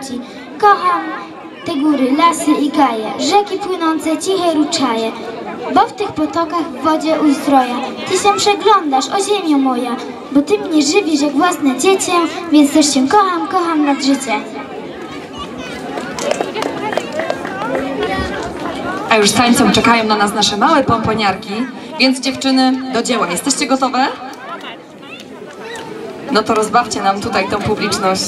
ludzi. Kocham te góry, lasy i gaje, rzeki płynące, ciche ruczaje. Bo w tych potokach w wodzie uzdroja. Ty się przeglądasz, o ziemio moja, bo ty mnie żywisz jak własne dziecię, więc też się kocham, kocham nad życie. A już z tańcem czekają na nas nasze małe pomponiarki, więc dziewczyny, do dzieła. Jesteście gotowe? No to rozbawcie nam tutaj tą publiczność.